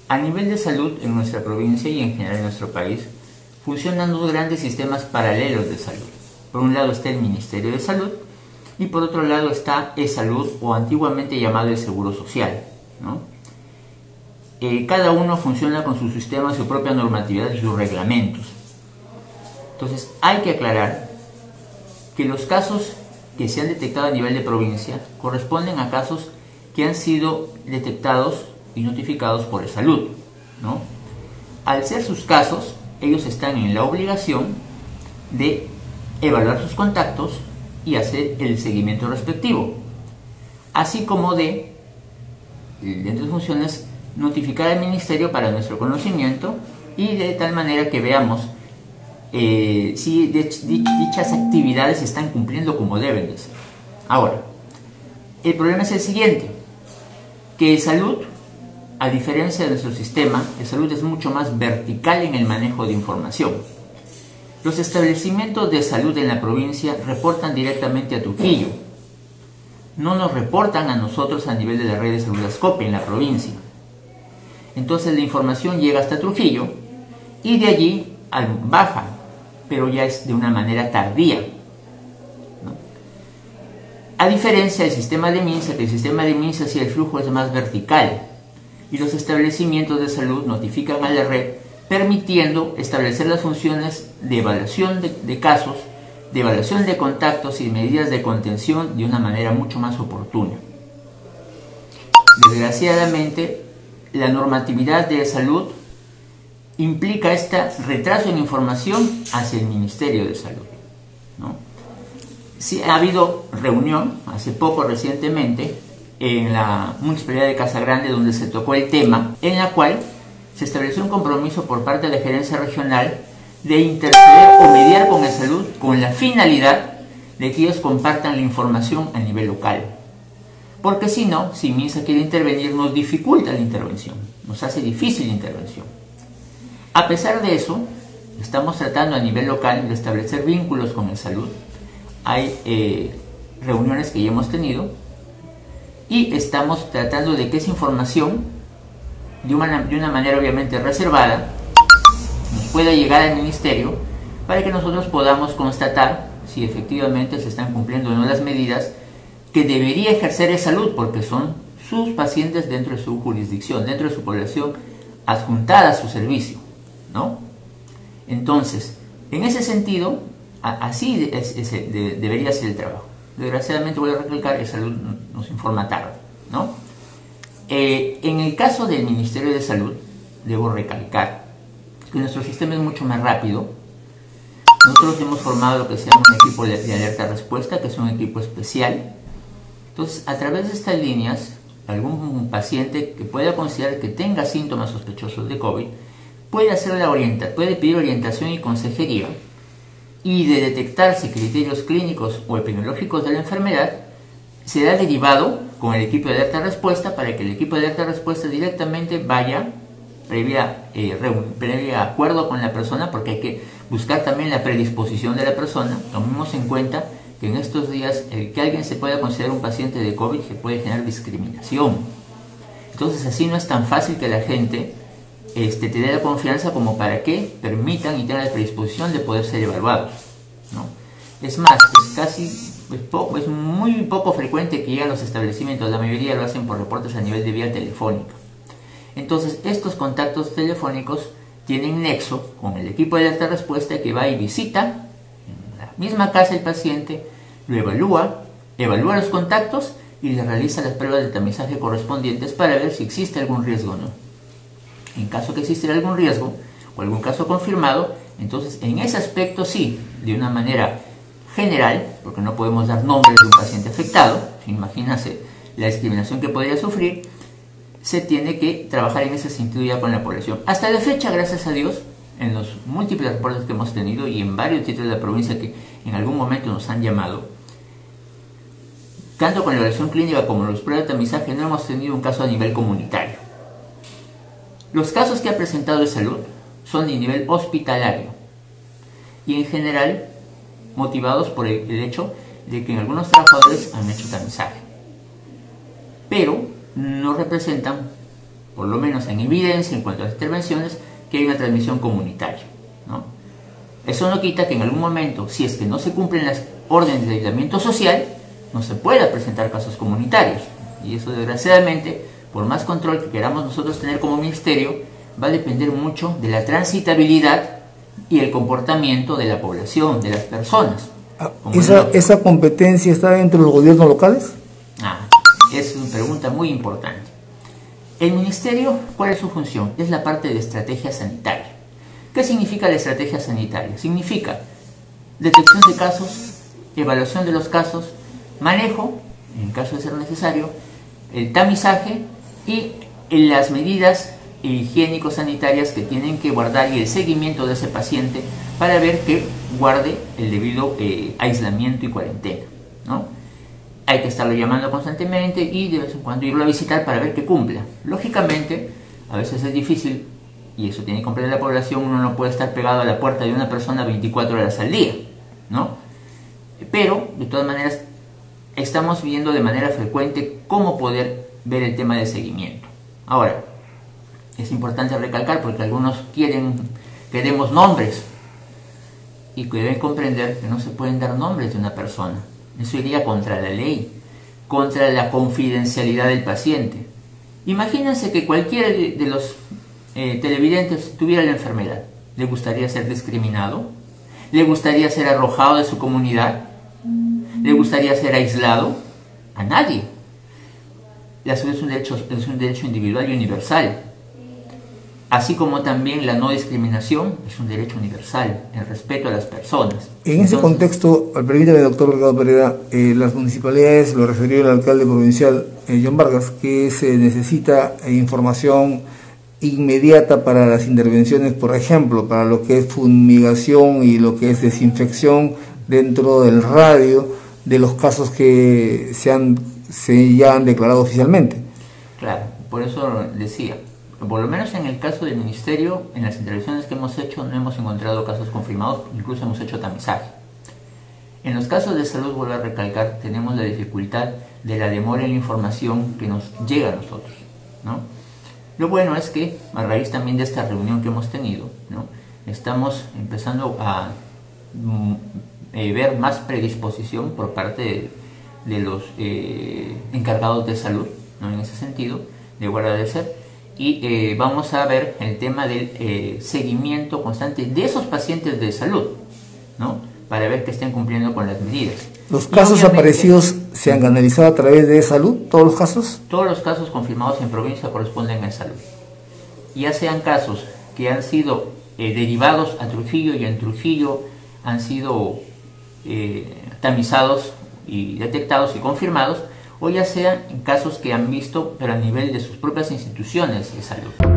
A nivel de salud en nuestra provincia y en general en nuestro país, funcionan dos grandes sistemas paralelos de salud. Por un lado está el Ministerio de Salud y por otro lado está eSalud, o antiguamente llamado el Seguro Social, ¿no? Cada uno funciona con su sistema, su propia normatividad y sus reglamentos. Entonces hay que aclarar que los casos que se han detectado a nivel de provincia corresponden a casos que han sido detectados y notificados por eSalud, ¿no? Al ser sus casos, ellos están en la obligación de evaluar sus contactos y hacer el seguimiento respectivo, así como de, dentro de funciones, notificar al ministerio para nuestro conocimiento y de tal manera que veamos si dichas actividades se están cumpliendo como deben de ser. Ahora, el problema es el siguiente, que salud, a diferencia de nuestro sistema, el salud es mucho más vertical en el manejo de información. Los establecimientos de salud en la provincia reportan directamente a Trujillo. No nos reportan a nosotros a nivel de la red de salud ASCOPE en la provincia. Entonces la información llega hasta Trujillo y de allí baja, pero ya es de una manera tardía, ¿no? A diferencia del sistema de MINSA, que el sistema de MINSA sí el flujo es más vertical y los establecimientos de salud notifican a la red, permitiendo establecer las funciones de evaluación de casos, de evaluación de contactos y medidas de contención de una manera mucho más oportuna. Desgraciadamente, la normatividad de salud implica este retraso en información hacia el Ministerio de Salud, ¿no? Sí, ha habido reunión hace poco, recientemente, en la Municipalidad de Casa Grande, donde se tocó el tema, en la cual se estableció un compromiso por parte de la gerencia regional de interceder o mediar con el salud con la finalidad de que ellos compartan la información a nivel local. Porque si no, si MINSA quiere intervenir, nos dificulta la intervención, nos hace difícil la intervención. A pesar de eso, estamos tratando a nivel local de establecer vínculos con el salud. Hay reuniones que ya hemos tenido y estamos tratando de que esa información, de una manera obviamente reservada, nos pueda llegar al ministerio para que nosotros podamos constatar si efectivamente se están cumpliendo o no las medidas que debería ejercer eSalud, porque son sus pacientes dentro de su jurisdicción, dentro de su población adjuntada a su servicio, ¿no? Entonces, en ese sentido, así debería ser el trabajo. Desgraciadamente, voy a recalcar, eSalud nos informa tarde, ¿no? En el caso del Ministerio de Salud, debo recalcar que nuestro sistema es mucho más rápido. Nosotros hemos formado lo que se llama un equipo de alerta-respuesta, que es un equipo especial. Entonces, a través de estas líneas, algún paciente que pueda considerar que tenga síntomas sospechosos de COVID puede pedir orientación y consejería, y de detectarse criterios clínicos o epidemiológicos de la enfermedad, será derivado con el equipo de alerta-respuesta para que el equipo de alerta-respuesta directamente vaya, previa acuerdo con la persona, porque hay que buscar también la predisposición de la persona. Tomemos en cuenta que en estos días que alguien se pueda considerar un paciente de COVID que puede generar discriminación. Entonces así no es tan fácil que la gente te dé la confianza como para que permitan y tengan la predisposición de poder ser evaluados, ¿no? Es más, es muy poco frecuente que lleguen a los establecimientos, la mayoría lo hacen por reportes a nivel de vía telefónica. Entonces estos contactos telefónicos tienen nexo con el equipo de alerta respuesta, que va y visita en la misma casa el paciente, lo evalúa los contactos y le realiza las pruebas de tamizaje correspondientes para ver si existe algún riesgo o no. En caso que existiera algún riesgo o algún caso confirmado, entonces en ese aspecto sí, de una manera general, porque no podemos dar nombres de un paciente afectado, imagínense la discriminación que podría sufrir, se tiene que trabajar en ese sentido ya con la población. Hasta la fecha, gracias a Dios, en los múltiples reportes que hemos tenido y en varios sitios de la provincia que en algún momento nos han llamado, tanto con la evaluación clínica como los pruebas de tamizaje, no hemos tenido un caso a nivel comunitario. Los casos que ha presentado de salud son de nivel hospitalario y en general motivados por el hecho de que en algunos trabajadores han hecho tamizaje, pero no representan por lo menos en evidencia en cuanto a las intervenciones, que hay una transmisión comunitaria, ¿no? Eso no quita que en algún momento, si es que no se cumplen las órdenes de aislamiento social, no se pueda presentar casos comunitarios. Y eso, desgraciadamente, por más control que queramos nosotros tener como ministerio, va a depender mucho de la transitabilidad y el comportamiento de la población, de las personas. ¿Esa competencia está dentro de los gobiernos locales? Es una pregunta muy importante. El ministerio, ¿cuál es su función? Es la parte de estrategia sanitaria. ¿Qué significa la estrategia sanitaria? Significa detección de casos, evaluación de los casos, manejo, en caso de ser necesario, el tamizaje y las medidas higiénico-sanitarias que tienen que guardar y el seguimiento de ese paciente para ver que guarde el debido aislamiento y cuarentena, ¿no? Hay que estarlo llamando constantemente y de vez en cuando irlo a visitar para ver que cumpla. Lógicamente, a veces es difícil, y eso tiene que comprender la población, uno no puede estar pegado a la puerta de una persona 24 horas al día, ¿no? Pero, de todas maneras, estamos viendo de manera frecuente cómo poder ver el tema de seguimiento. Ahora, es importante recalcar porque algunos que demos nombres y que deben comprender que no se pueden dar nombres de una persona. Eso iría contra la ley, contra la confidencialidad del paciente. Imagínense que cualquiera de los televidentes tuviera la enfermedad. ¿Le gustaría ser discriminado? ¿Le gustaría ser arrojado de su comunidad? ¿Le gustaría ser aislado? A nadie. La salud es un derecho individual y universal. Así como también la no discriminación es un derecho universal, el respeto a las personas. En ese contexto, permítame, doctor Ricardo Pereira, las municipalidades, lo refirió el alcalde provincial, John Vargas, que se necesita información inmediata para las intervenciones, por ejemplo, para lo que es fumigación y lo que es desinfección dentro del radio de los casos que ya han declarado oficialmente. Claro, por eso decía, por lo menos en el caso del ministerio, en las intervenciones que hemos hecho no hemos encontrado casos confirmados, incluso hemos hecho tamizaje. En los casos de salud, vuelvo a recalcar, tenemos la dificultad de la demora en la información que nos llega a nosotros, ¿no? Lo bueno es que, a raíz también de esta reunión que hemos tenido, ¿no?, estamos empezando a ver más predisposición por parte de los encargados de salud, ¿no?, en ese sentido, debo agradecer. Y vamos a ver el tema del seguimiento constante de esos pacientes de salud, ¿no?, para ver que estén cumpliendo con las medidas. ¿Los casos aparecidos se han canalizado a través de salud? ¿Todos los casos? Todos los casos confirmados en provincia corresponden a salud. Ya sean casos que han sido derivados a Trujillo y en Trujillo han sido tamizados y detectados y confirmados, o ya sean casos que han visto pero a nivel de sus propias instituciones de salud.